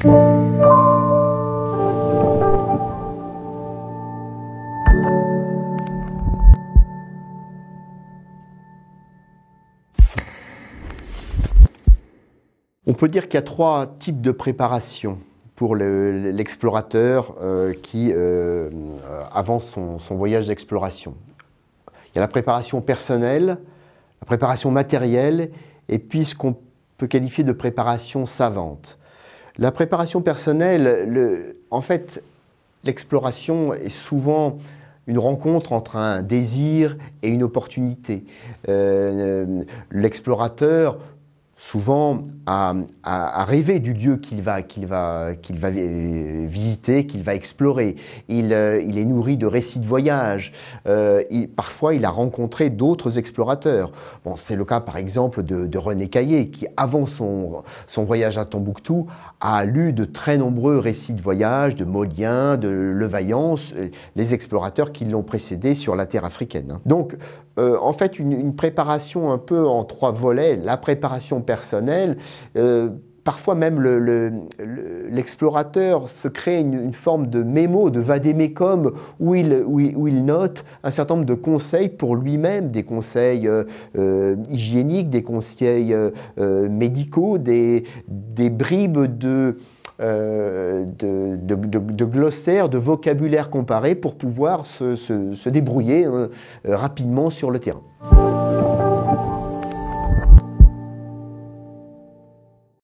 On peut dire qu'il y a trois types de préparation pour l'explorateur qui avance son voyage d'exploration. Il y a la préparation personnelle, la préparation matérielle et puis ce qu'on peut qualifier de préparation savante. La préparation personnelle, en fait, l'exploration est souvent une rencontre entre un désir et une opportunité. L'explorateur souvent à rêver du lieu qu'il va visiter, qu'il va explorer. Il est nourri de récits de voyage. Parfois, il a rencontré d'autres explorateurs. Bon, c'est le cas, par exemple, de René Caillé, qui, avant son voyage à Tombouctou, a lu de très nombreux récits de voyage, de Molien, de Levaillance, les explorateurs qui l'ont précédé sur la terre africaine. Donc, en fait, une préparation un peu en trois volets, la préparation personnelle, parfois même l'explorateur se crée une forme de mémo, de vadémécum, où il note un certain nombre de conseils pour lui-même, des conseils hygiéniques, des conseils médicaux, des bribes de glossaire, de vocabulaire comparé pour pouvoir se débrouiller rapidement sur le terrain.